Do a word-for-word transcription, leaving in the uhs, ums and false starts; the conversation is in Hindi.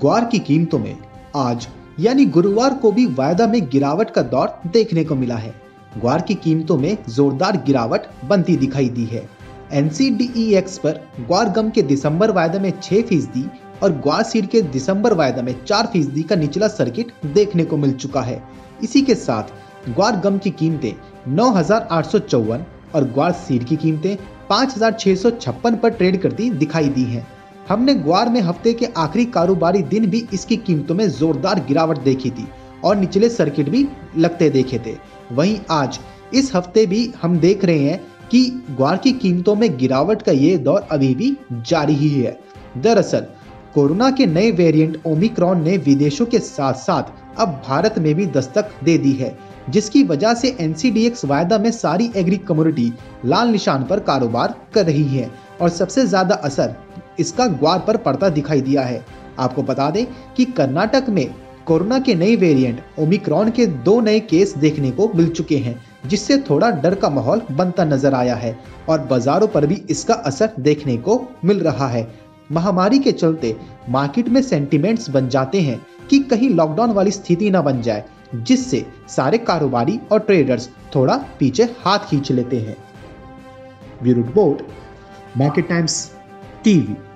ग्वार की कीमतों में आज यानी गुरुवार को भी वायदा में गिरावट का दौर देखने को मिला है। ग्वार की कीमतों में जोरदार गिरावट बनती दिखाई दी है। N C D E X पर ग्वार गम के दिसंबर वायदा में छह फीसदी और ग्वार सीड के दिसंबर वायदा में चार फीसदी का निचला सर्किट देखने को मिल चुका है। इसी के साथ ग्वार गम की कीमतें नौ हजार आठ सौ चौवन और ग्वार सीड की कीमतें पाँच हजार छह सौ छप्पन पर ट्रेड करती दिखाई दी हैं। हमने ग्वार में हफ्ते के आखिरी कारोबारी दिन भी इसकी कीमतों में जोरदार गिरावट देखी थी और निचले सर्किट भी लगते देखे थे। वहीं आज इस हफ्ते भी हम देख रहे हैं कि ग्वार की कीमतों में गिरावट का ये दौर अभी भी जारी ही है। दरअसल कोरोना के नए वेरिएंट ओमिक्रॉन ने विदेशों के साथ साथ अब भारत में भी दस्तक दे दी है, जिसकी वजह से एन सी डी एक्स वायदा में सारी एग्री कमोडिटी लाल निशान पर कारोबार कर रही है और सबसे ज्यादा असर इसका ग्वार पर पड़ता दिखाई दिया है। आपको बता दें कि कर्नाटक में कोरोना के नए वेरिएंट ओमिक्रॉन के दो नए केस देखने को मिल चुके हैं, जिससे थोड़ा डर का माहौल बनता नजर आया है और बाजारों पर भी इसका असर देखने को मिल रहा है। महामारी के चलते मार्केट में सेंटिमेंट्स बन जाते हैं कि कहीं लॉकडाउन वाली स्थिति न बन जाए, जिससे सारे कारोबारी और ट्रेडर्स थोड़ा पीछे हाथ खींच लेते हैं। Bureau report, market times TV.